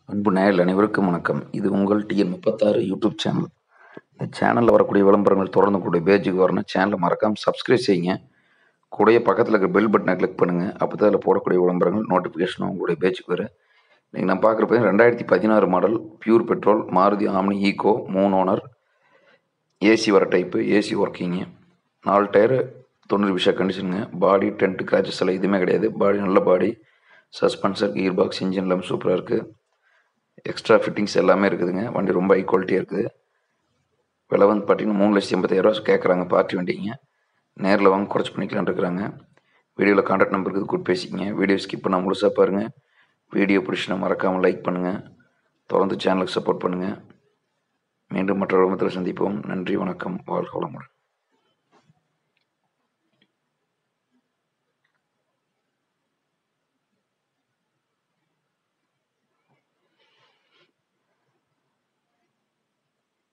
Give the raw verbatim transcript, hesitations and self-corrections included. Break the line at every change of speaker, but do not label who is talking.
அன்பு நேயர்கள் அனைவருக்கும் வணக்கம். இது உங்கள் டிஎன் முப்பத்தாறு யூடியூப் சேனல். இந்த சேனலில் வரக்கூடிய விளம்பரங்கள் தொடர்ந்து கூடிய பேஜுக்கு வரணும். சேனலை மறக்காமல் சப்ஸ்கிரைப் செய்யுங்க. கூடயே பக்கத்தில் இருக்கிற பெல் பட்டனை கிளிக் பண்ணுங்கள். அப்போ தான் அதில் போடக்கூடிய விளம்பரங்கள் நோட்டிஃபிகேஷனும் உங்களுடைய பேஜுக்கு வரும். இன்றைக்கி நான் பார்க்குறப்ப ரெண்டாயிரத்தி பதினாறு model pure petrol Maruti Omni Eeco மூணு ஓனர், ஏசி வர டைப்பு, ஏசி ஒர்க்கிங்கு, நாலு டயரு தொண்ணூறு விஷா கண்டிஷனுங்க. பாடி டென்ட் கிராச்சஸ் எல்லாம் எதுவுமே கிடையாது. பாடி நல்ல body, suspension, gear box, engine எல்லாம் சூப்பராக இருக்குது. எக்ஸ்ட்ரா ஃபிட்டிங்ஸ் எல்லாமே இருக்குதுங்க. வண்டி ரொம்ப ஹை குவாலிட்டியாக இருக்குது. விலை வந்து பார்த்தீங்கன்னா மூணு லட்சத்தி எண்பத்தாயிரரூவா கேட்குறாங்க. பார்ட்டி வண்டிங்க. நேரில் வாங்க குறைச்சி பண்ணிக்கலான்னு இருக்கிறாங்க. வீடியோவில் கான்டாக்ட் நம்பர் இருக்குது, கூட்டு பேசிக்கிங்க. வீடியோ ஸ்கிப் பண்ணால் முழுசாக பாருங்கள். வீடியோ பிடிச்சினா மறக்காமல் லைக் பண்ணுங்கள். தொடர்ந்து சேனலுக்கு சப்போர்ட் பண்ணுங்கள். மீண்டும் மற்ற விளம்பரத்தில் சந்திப்போம். நன்றி, வணக்கம், வாழ்க வளமுடன்.